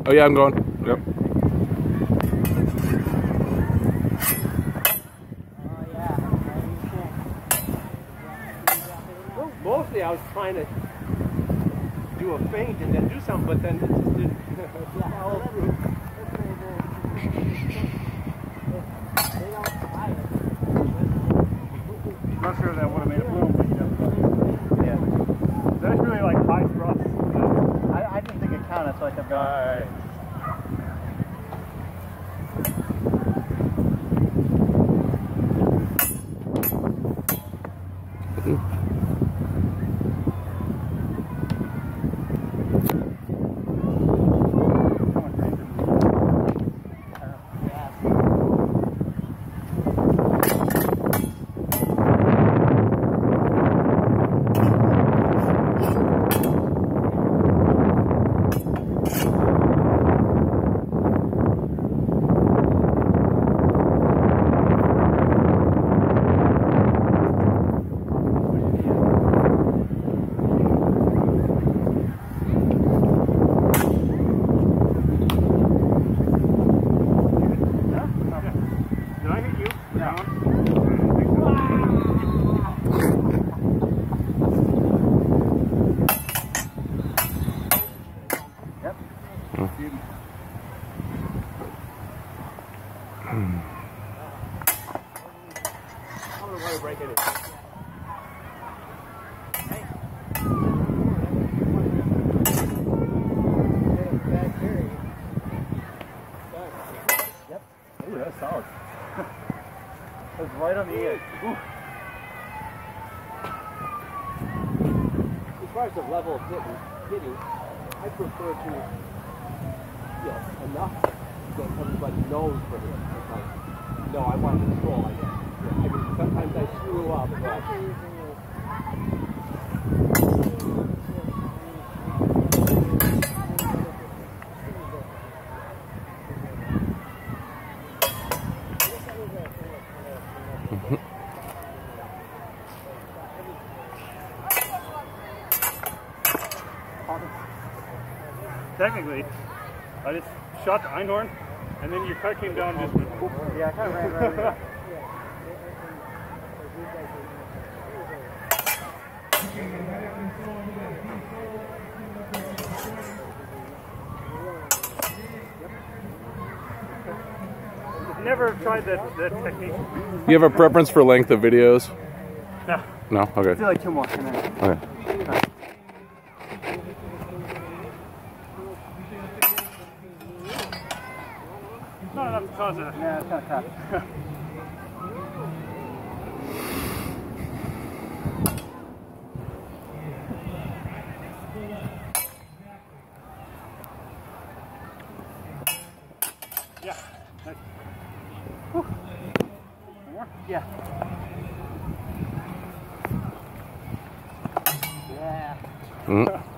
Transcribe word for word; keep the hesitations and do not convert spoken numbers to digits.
Oh yeah, I'm going. Yep. Well, mostly I was trying to do a feint and then do something, but then it just didn't follow through. Not sure that would have made a bloom, but you know. Yeah. That's really like high thrust. I, I didn't think it counted, so I kept going. All right. Ooh, that's solid. That's right on the edge. Ooh. As far as the level of hitting, hitting I prefer to, you know, enough that everybody knows for him. Like, no, I want control. I guess. Yeah, I mean, sometimes I screw up, but. Technically, I just shot the Einhorn, and then your car came down and just went, yeah, I kind of ran right over. Never tried that, that technique. You have a preference for length of videos? No. No? Okay. Let's do like two more. And then... Okay. Okay. Not enough to cause a... Yeah, it's kind of tough. Yeah. Nice. Whew. One more? Yeah. Yeah. Mm.